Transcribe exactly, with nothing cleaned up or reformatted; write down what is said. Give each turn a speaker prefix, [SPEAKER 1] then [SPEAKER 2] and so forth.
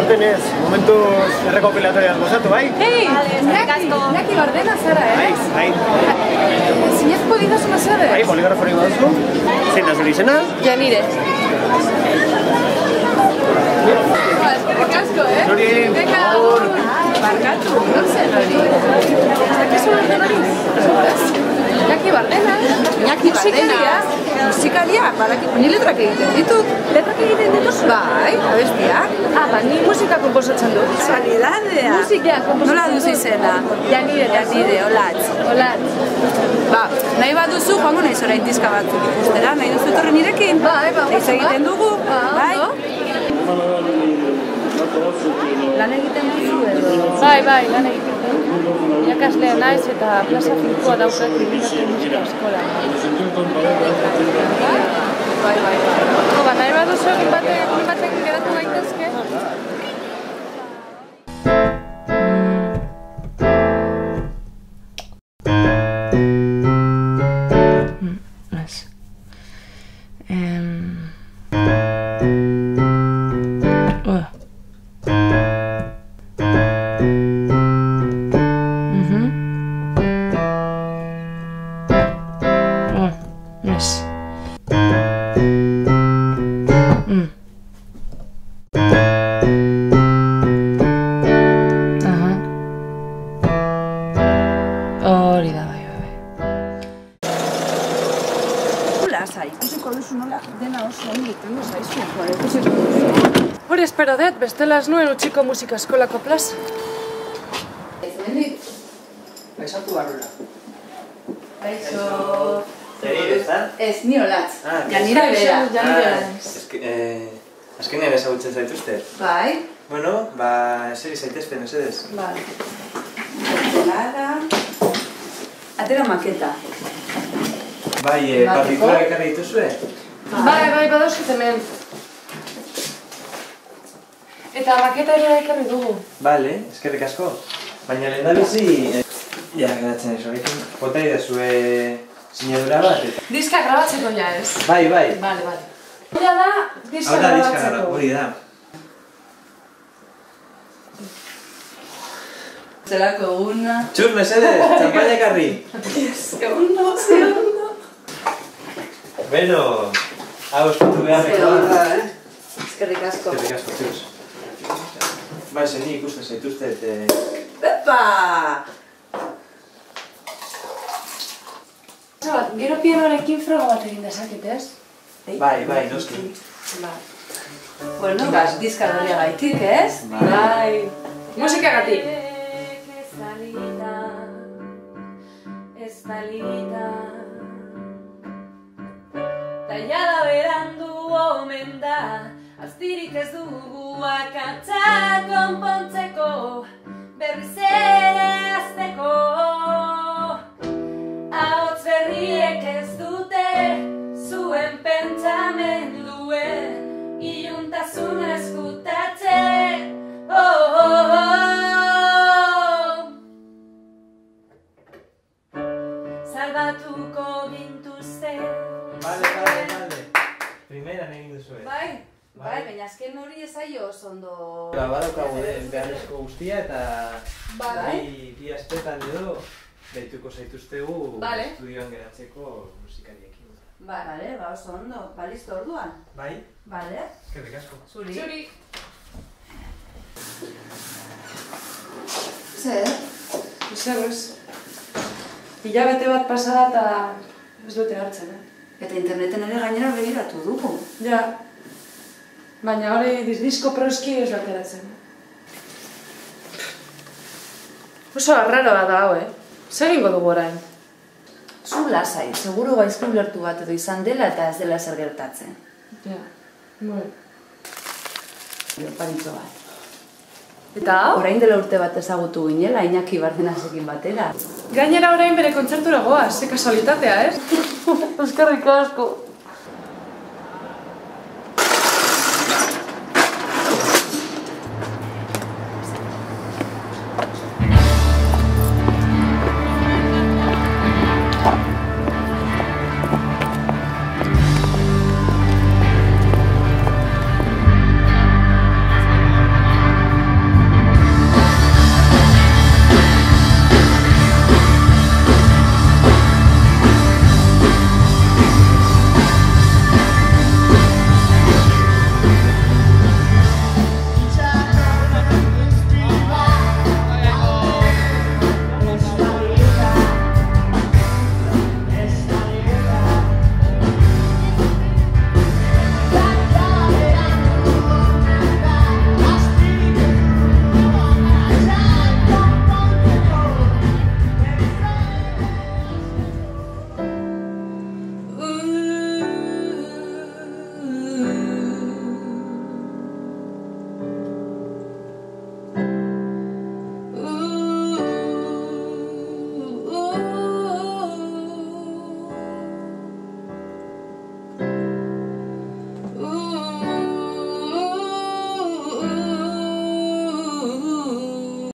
[SPEAKER 1] aurten ez, momentuz errekopilatoriaz gozatu, bai?
[SPEAKER 2] Hei! Iñaki Bardena zara, eh?
[SPEAKER 1] Bai, bai.
[SPEAKER 2] Zinez polidazuna zara?
[SPEAKER 1] Bai, poligrafori baduzu. Zein da zure izena?
[SPEAKER 2] Janire. Eskerrik asko, eh?
[SPEAKER 1] Zuri!
[SPEAKER 2] Venga, agur! Barkatu, non zen hori? Ez dakizu orden hori? Iñaki Bardena. Iñaki Bardena. Musikaria? Ni letrak egiten ditut. Letrak egiten dituz? Bai, abestiak. Ah, ba, ni musika komposatzen dut.
[SPEAKER 3] Sanidadea.
[SPEAKER 2] Musika komposatzen dut.
[SPEAKER 3] Nola duzu izena?
[SPEAKER 2] Janire.
[SPEAKER 3] Janire, olatz.
[SPEAKER 2] Olatz.
[SPEAKER 3] Ba, nahi bat duzu, joango nahiz orain dizka batzuk ikustera. Nahi duzu etorri nirekin?
[SPEAKER 2] Bai, ba,
[SPEAKER 3] Eiz egiten dugu? Bai?
[SPEAKER 2] Lan egiten duzu edo? Bai, bai, lan egiten duzu. Irakaslea naiz eta plaza finkoa daukak Trinitate Musika Eskola. Bai, bai, bai. Ba, nahi bat duzu egin batek geratu gaitezke? Hori da, bai, bai.
[SPEAKER 3] Lasai, ikusiko duzu nola dena oso ondo itendu zaizu.
[SPEAKER 2] Hori espero dut, bestela ez nuen utziko musika eskolako plaza.
[SPEAKER 3] Ez mendik?
[SPEAKER 1] Baizatu barrura.
[SPEAKER 3] Baixo...
[SPEAKER 1] Zeri, ez da?
[SPEAKER 3] Ez, ni olatz.
[SPEAKER 2] Janire bera.
[SPEAKER 4] Azkenean ezagutzen zaituzte.
[SPEAKER 3] Bai.
[SPEAKER 4] Bueno, ba, eseri zaitezte, mesedez.
[SPEAKER 3] Bai. Lara... Atera maketa.
[SPEAKER 4] Bai, partitura ekarri dituzue?
[SPEAKER 2] Bai, bai, badauzkit hemen. Eta maketa ere ekarri dugu.
[SPEAKER 4] Bale, eskerrik asko. Baina lehen da bizi... Ja, geratzen ez horrekin. Bota idazue sinadura bat eta...
[SPEAKER 2] Diska grabatzeko ja ez.
[SPEAKER 4] Bai, bai.
[SPEAKER 2] Bale, bale. Hora da, diska
[SPEAKER 4] Hau da, diska
[SPEAKER 2] grabatzeko.
[SPEAKER 4] hori da.
[SPEAKER 3] Zelako eguna...
[SPEAKER 4] Txur, mesedez, txampaina ekarri.
[SPEAKER 3] Segundo, segundo...
[SPEAKER 4] Bueno, hau eskutu beharreko da.
[SPEAKER 3] Eskerrik asko.
[SPEAKER 4] Eskerrik asko, txuz. Bai, zeni ikusten zaituztet...
[SPEAKER 3] Epa!
[SPEAKER 2] Gero pianoarekin froga bat egin dezaket, ez?
[SPEAKER 4] Bai, bai, noski.
[SPEAKER 3] Bueno, bas, diska doria gaitik, ez?
[SPEAKER 2] Bai. Musikagatik.
[SPEAKER 5] Taiada berandu omen da, aztirik ez dugu akatsa konpontzeko, berriz ere azteko. Ahots berriek ez dute, zuen pentsamenduen, iluntasun eskutatzen. Oh, oh, oh. Salbatuko gintuzte.
[SPEAKER 4] Bale, bale, bale. Primeran egin duzue.
[SPEAKER 3] Bai, bai, baina azken hori ez aio oso ondo...
[SPEAKER 4] Ba, badaukagu beharrezko guztia eta...
[SPEAKER 3] Bai.
[SPEAKER 4] Bi astetan edo, deituko zaituztegu estudioan geratzeko musikariekin.
[SPEAKER 3] Bale, ba oso ondo. Ba, listo orduan?
[SPEAKER 4] Bai?
[SPEAKER 3] Bale.
[SPEAKER 4] Eskerrik asko.
[SPEAKER 3] Zuri.
[SPEAKER 2] Zuri.
[SPEAKER 3] Zer?
[SPEAKER 2] Zer, ez? Hilabete bat pasada eta ez dute hartzen, eh?
[SPEAKER 3] Eta interneten ere gainera begiratu dugu.
[SPEAKER 2] Ja. Baina hori disko proski ez bateratzen. Oso arraroa da hau, eh? Zer egingo dugu orain?
[SPEAKER 3] Zu lasai, seguru gaizki ulertu bat edo izan dela eta ez dela zer gertatzen.
[SPEAKER 2] Ja. Bueno.
[SPEAKER 3] Paritxo bat.
[SPEAKER 2] Eta hau?
[SPEAKER 3] Orain dela urte bat ezagutu ginela, Iñaki Bardenasekin batera.
[SPEAKER 2] Gainera orain bere kontzertura goaz, ze kasualitatea, ez? Eskerrik asko.